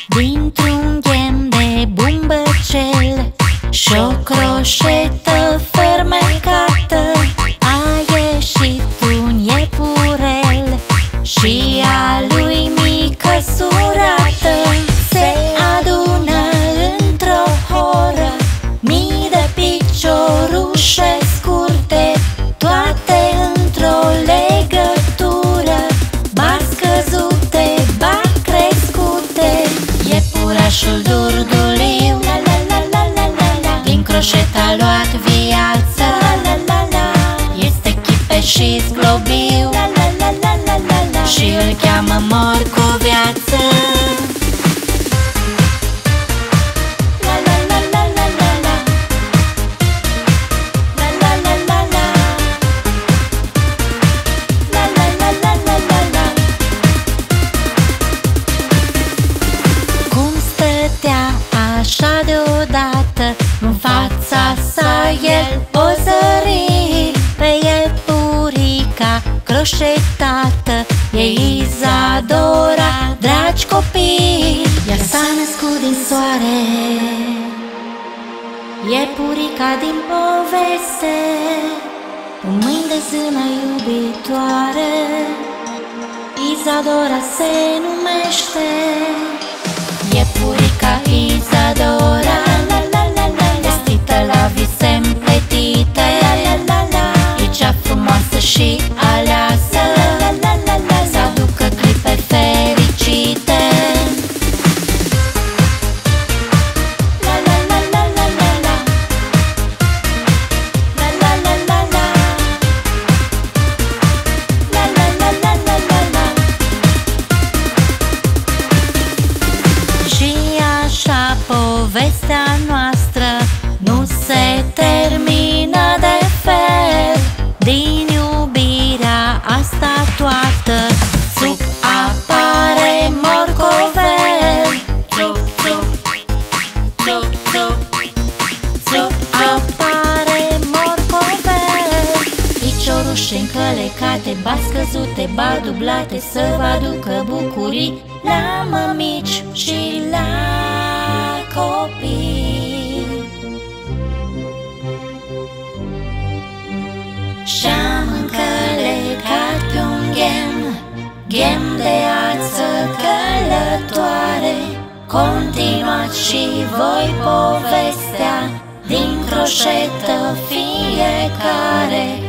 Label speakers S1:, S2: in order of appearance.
S1: Dintr-un ghem de bumbăcel și-o croșetă fermecată a ieșit un iepurel și a lui mică surată. Se adună într-o horă mii de piciorușe scurte, toate într-o legătură, ba scăzute, ba crescute. Iepurașul durduliu din croșetă a luat viață, este chipe și zglobiu și îl cheamă Morcoviață. Cum stătea așa deodată, în fața sa el o zări, pe iepurica croșetată e Izadora, dragi copii. Ea s-a născut din soare, iepurica din poveste, cu mâini de zână iubitoare, Izadora se numește. Iepurica Izadora, vestită la vise împletite, e cea frumoasă și aleasă să aducă clipe fericite. Și așa povestea noastră nu se termină de fel. Din iubirea asta toată țup apare Morcovel. Țup, țup, țup, țup, țup apare Morcovel. Piciorușe încălecate, ba scăzute, ba dublate, să vă aducă bucurii la mămici și la copii. Și-am încălecat pe un ghem de ață călătoare. Continuați și voi povestea din croșetă fiecare.